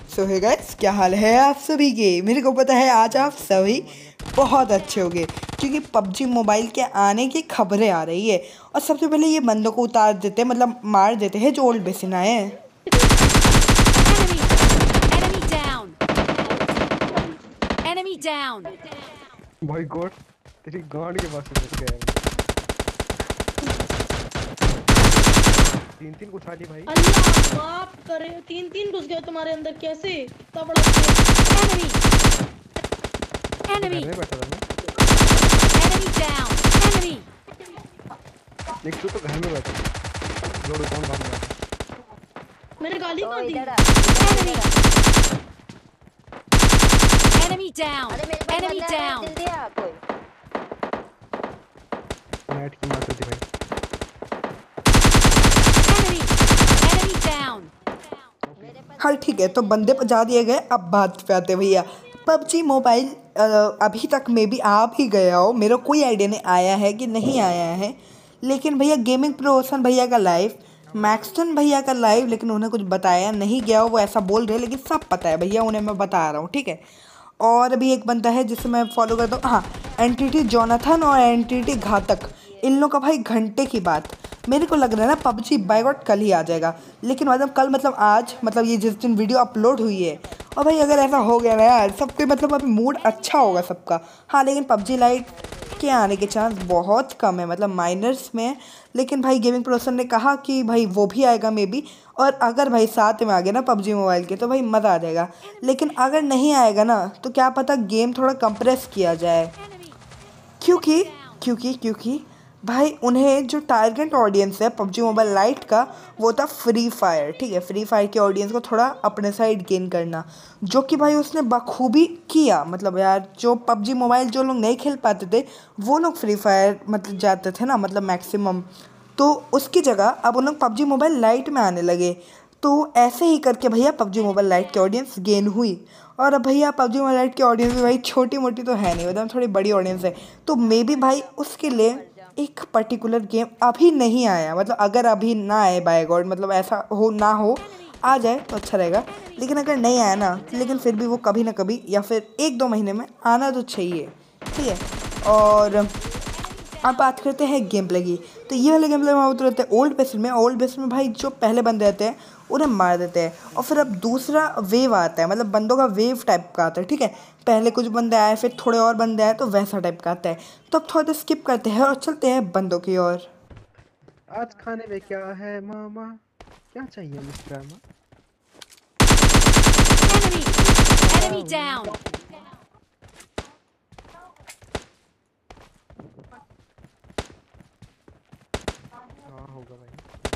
सो hey guys, क्या हाल है आप सभी के। मेरे को पता है आज आप सभी बहुत अच्छे होंगे क्योंकि पबजी मोबाइल के आने की खबरें आ रही है। और सबसे पहले ये बंदों को उतार देते हैं, मतलब मार देते हैं जो ओल्ड बेसिन आए हैं। Enemy down. भाई गॉड, तेरी गांड के पास पहुंच गया है। तीन उठा ली भाई। अल्लाह माफ करे, तीन घुस गए तुम्हारे अंदर कैसे? इतना बड़ा Enemy. घर में बैठा था मैं। Enemy down. Enemy. देख तू तो घर में बैठा है। जोड़ कौन भाग रहा है? मैंने गाली कर दी। Enemy. Enemy down. Enemy down. नेट की मार थी भाई। Enemy. Enemy down. हाँ ठीक है, तो बंदे पहुंचा दिए गए। अब बात पे आते भैया। पबजी मोबाइल अभी तक में भी आ भी गया हो, मेरा कोई आइडिया नहीं आया है कि नहीं आया है। लेकिन भैया गेमिंग प्रोसन भैया का लाइव, मैक्सटन भैया का लाइव, लेकिन उन्हें कुछ बताया नहीं गया हो, वो ऐसा बोल रहे हैं। लेकिन सब पता है भैया, उन्हें मैं बता रहा हूँ, ठीक है। और अभी एक बंदा है जिसे मैं फॉलो करता हूँ, हाँ, एंटिटी जोनाथन और एंटिटी घातक। इन लोगों का भाई घंटे की बात। मेरे को लग रहा है ना पबजी बाय गॉड कल ही आ जाएगा। लेकिन मतलब कल मतलब आज, मतलब ये जिस दिन वीडियो अपलोड हुई है। और भाई अगर ऐसा हो गया ना यार, सबके मतलब अभी मूड अच्छा होगा सबका। हाँ लेकिन पबजी लाइट के आने के चांस बहुत कम है, मतलब माइनर्स में है। लेकिन भाई गेमिंग प्रोसन ने कहा कि भाई वो भी आएगा मे बी। और अगर भाई साथ में आ गया ना पबजी मोबाइल के तो भाई मज़ा आ जाएगा। लेकिन अगर नहीं आएगा ना तो क्या पता गेम थोड़ा कंप्रेस किया जाए, क्योंकि क्योंकि क्योंकि भाई उन्हें जो टारगेट ऑडियंस है पबजी मोबाइल लाइट का, वो था फ्री फायर, ठीक है। फ्री फायर के ऑडियंस को थोड़ा अपने साइड गेन करना, जो कि भाई उसने बखूबी किया। मतलब यार जो पबजी मोबाइल जो लोग नहीं खेल पाते थे वो लोग फ्री फायर मतलब जाते थे ना, मतलब मैक्सिमम। तो उसकी जगह अब उन लोग पबजी मोबाइल लाइट में आने लगे। तो ऐसे ही करके भैया पबजी मोबाइल लाइट की ऑडियंस गेन हुई। और अब भैया पबजी मोबाइल लाइट की ऑडियंस भी भाई छोटी मोटी तो है नहीं, मतलब थोड़ी बड़ी ऑडियंस है। तो मे बी भाई उसके लिए एक पर्टिकुलर गेम अभी नहीं आया, मतलब अगर अभी ना आए बाय गॉड, मतलब ऐसा हो ना हो, आ जाए तो अच्छा रहेगा। लेकिन अगर नहीं आया ना, लेकिन फिर भी वो कभी ना कभी या फिर 1-2 महीने में आना तो चाहिए, ठीक है। और अब बात करते हैं गेम प्ले की। तो ये वाले गेम प्ले में होते रहते हैं ओल्ड बेसिन में। ओल्ड बेसिन में भाई जो पहले बंदे रहते हैं उन्हें मार देते हैं। और फिर अब दूसरा वेव आता है, मतलब बंदों का वेव टाइप का आता है, ठीक है। पहले कुछ बंदे आए, फिर थोड़े और बंदे आए, तो वैसा टाइप का आता है। तो अब थोड़ा देर स्किप करते हैं और चलते हैं बंदों की ओर। आज खाने में क्या है मामा? क्या चाहिए मिस्टर मामा? Enemy. Enemy down. हाँ होगा भाई।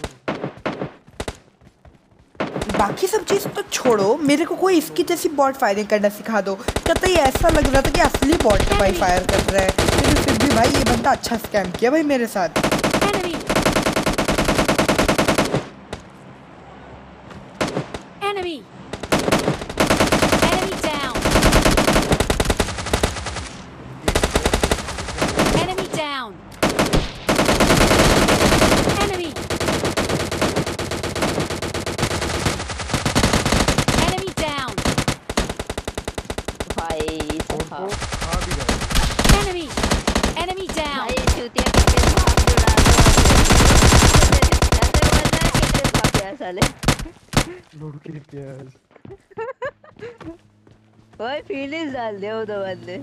बाकी सब चीज़ तो छोड़ो, मेरे को कोई इसकी जैसी बॉट फायरिंग करना सिखा दो। कतई ऐसा लग रहा था कि असली बॉट भाई फायर कर रहा है। लेकिन फिर भी भाई ये बंदा अच्छा स्कैम किया भाई मेरे साथ। Enemy. Enemy. Enemy down. Enemy down. Enemy. Enemy down. भाई और साहब, तो खा भी गए। Enemy. Enemy down. भाई ये चूतिया कितने भाग जुड़ा दो ऐसे बोल रहा है कितने भाग गया साले। लोड के प्याज। भाई फीलिंग्स डाल दे वो दो बंदे।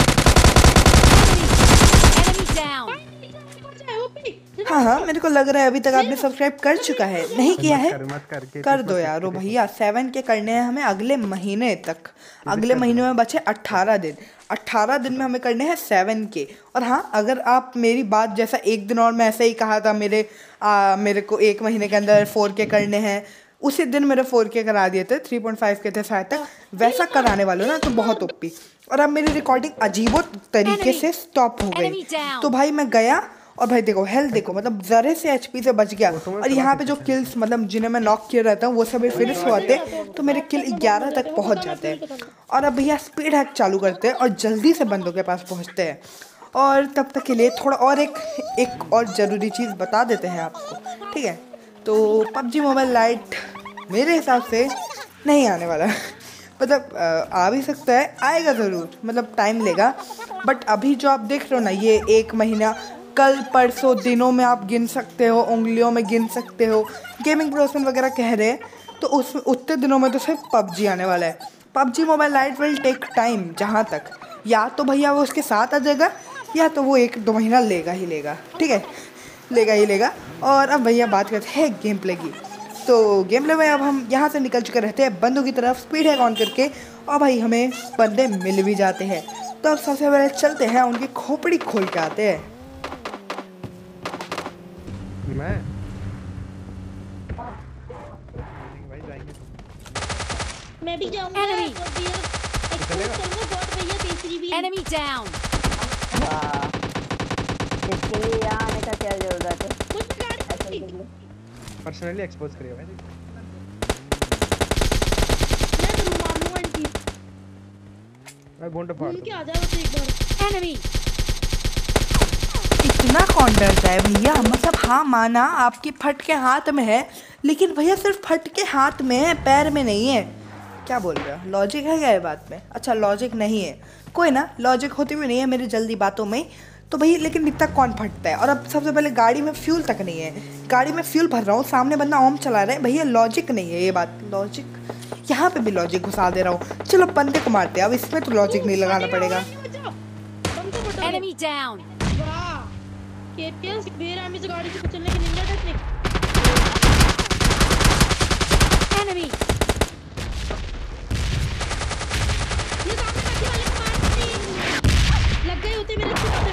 Enemy down. हाँ हाँ, मेरे को लग रहा है अभी तक आपने सब्सक्राइब कर चुका है। नहीं किया है मत करके कर दो यार। वो भैया 7 के करने हैं हमें अगले महीने तक। अगले महीने में बचे 18 दिन। 18 दिन में हमें करने हैं 7 के। और हाँ, अगर आप मेरी बात जैसा एक दिन और मैं ऐसे ही कहा था मेरे को 1 महीने के अंदर 4 के करने हैं, उसी दिन मेरे 4 के करा दिए थे, 3.5 के थे शायद तक। वैसा कराने वालों ना तो बहुत ओपी। और अब मेरी रिकॉर्डिंग अजीबो तरीके से स्टॉप हो गई। तो भाई मैं गया और भाई देखो हेल्थ देखो, मतलब ज़रे से एचपी से बच गया। और यहाँ पे जो किल्स मतलब जिन्हें मैं नॉक किया रहता हूँ वो सभी फिनिश होते हैं, तो मेरे किल 11 तक पहुँच जाते हैं। और अब भैया स्पीड हैक चालू करते हैं और जल्दी से बंदों के पास पहुँचते हैं। और तब तक के लिए थोड़ा और एक और ज़रूरी चीज़ बता देते हैं आपको, ठीक है। तो पबजी मोबाइल लाइट मेरे हिसाब से नहीं आने वाला। मतलब आ भी सकता है, आएगा ज़रूर, मतलब टाइम लेगा। बट अभी जो आप देख रहे हो ना, ये 1 महीना, कल परसों दिनों में आप गिन सकते हो, उंगलियों में गिन सकते हो। गेमिंग प्रोसन वगैरह कह रहे हैं तो उस उतने दिनों में तो सिर्फ पबजी आने वाला है। PUBG mobile lite will take time, जहाँ तक या तो भैया वो उसके साथ आ जाएगा या तो वो 1-2 महीना लेगा ही लेगा, ठीक है, लेगा ही लेगा। और अब भैया बात करते हैं गेम प्ले की। तो गेम प्ले में अब हम यहाँ से निकल चुके रहते हैं बंदों की तरफ स्पीड हैक ऑन करके, और भाई हमें बंदे मिल भी जाते हैं। तो अब सबसे पहले चलते हैं उनकी खोपड़ी खोल के आते हैं। मैं भाई जाएंगे मैं भी जाऊंगा Enemy. और भी एक्सपोज करूंगा बॉट भैया तीसरी भी। Enemy down. वाह, इसके लिए यहाँ आने का क्या जरूरत है? मुझ पे गाड़ी पर्सनली एक्सपोज करिए भाई। मैं जरूर मार लूंगा इनकी। मैं बॉन्ड फाड़ घूम के दूंगा। आ जाओ तो एक बार। Enemy. इतना कौन डरता है भैया, मतलब हाँ माना आपकी फट के हाथ में है, लेकिन भैया सिर्फ फट के हाथ में है, पैर में नहीं है। क्या बोल रहे हो, लॉजिक है क्या ये बात में? अच्छा लॉजिक नहीं है, कोई ना, लॉजिक होती भी नहीं है मेरी जल्दी बातों में। तो भैया लेकिन इतना कौन फटता है? और अब सबसे पहले गाड़ी में फ्यूल तक नहीं है, गाड़ी में फ्यूल भर रहा हूँ, सामने बंदा ओम चला रहा है, भैया लॉजिक नहीं है ये बात। लॉजिक यहाँ पे भी लॉजिक घुसा दे रहा हूँ। चलो बंदे को मारते हैं, अब इसमें तो लॉजिक नहीं लगाना पड़ेगा। बंदे को डरो। Enemy down. वाह केपीएस बेरहमी से गाड़ी से कुचलने की निंजा टेक्निक। Enemy. ये सामने बाकी वाले को मार दी। लग गए होते मेरे छुट्टे।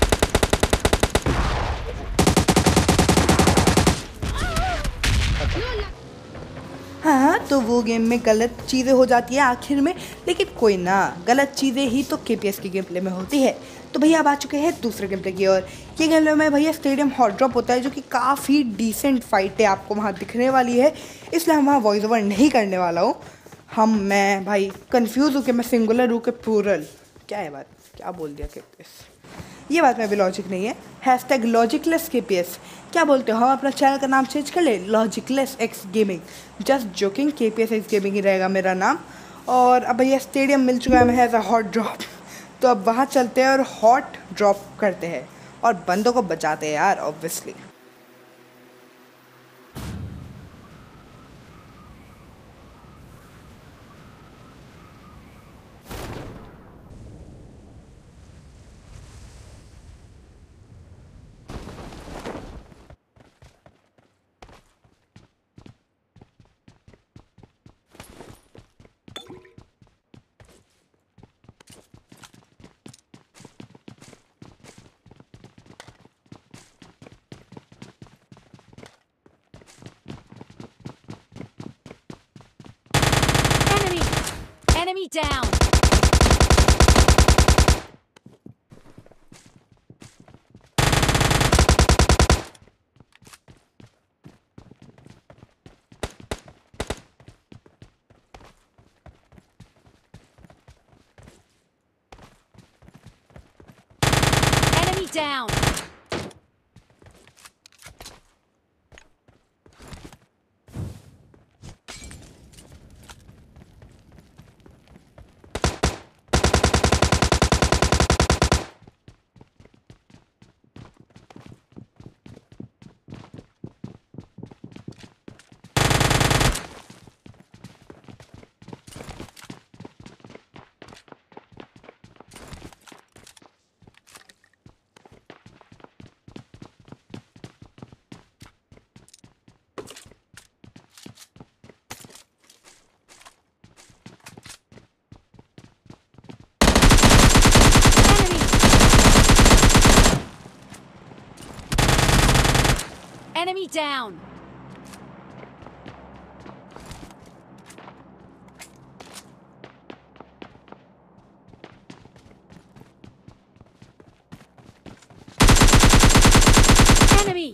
हाँ तो वो गेम में गलत चीज़ें हो जाती है आखिर में, लेकिन कोई ना, गलत चीज़ें ही तो केपीएस की गेम प्ले में होती है। तो भैया अब आ चुके हैं दूसरे गेम प्ले की ओर। ये गेम प्ले में भैया स्टेडियम हॉट ड्रॉप होता है, जो कि काफ़ी डिसेंट फाइट है, आपको वहाँ दिखने वाली है, इसलिए हम वहाँ वॉइस ओवर नहीं करने वाला हूँ। मैं भाई कंफ्यूज हूँ कि मैं सिंगुलर हूँ कि प्लूरल, क्या है बात, क्या बोल दिया केपीएस, ये बात में भी लॉजिक नहीं है। हैशटैग लॉजिकलेस केपीएस, क्या बोलते हो, हम अपना चैनल का नाम चेंज कर ले, logicless X gaming, just joking, KPS X gaming ही रहेगा मेरा नाम। और अब भैया स्टेडियम मिल चुका है हमें एज अ हॉट ड्रॉप, तो अब वहाँ चलते हैं और हॉट ड्रॉप करते हैं और बंदों को बचाते हैं यार obviously. Enemy. Enemy down. Enemy down. Enemy down. Enemy.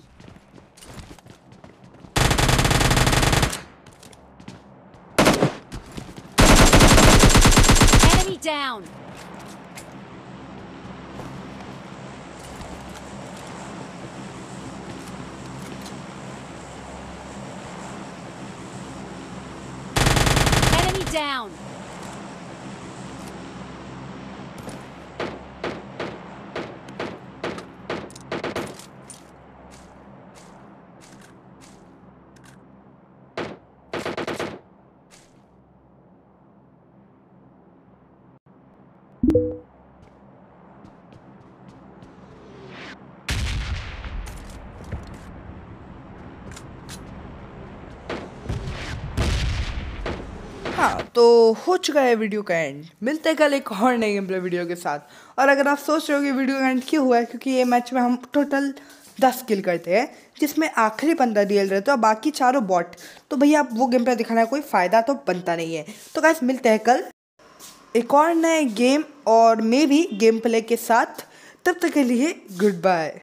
Enemy down. Enemy down. हाँ, तो हो चुका है वीडियो का एंड। मिलते हैं कल एक और नई गेम प्ले वीडियो के साथ। और अगर आप सोच रहे हो कि वीडियो का एंड क्यों हुआ है, क्योंकि ये मैच में हम टोटल 10 किल करते हैं, जिसमें आखिरी बंदा रियल रहता है और बाकी चारों बॉट। तो भैया आप वो गेम प्ले दिखाना कोई फ़ायदा तो बनता नहीं है। तो गाइस मिलते हैं कल एक और नए गेम और मे भी गेम प्ले के साथ। तब तक के लिए गुड बाय।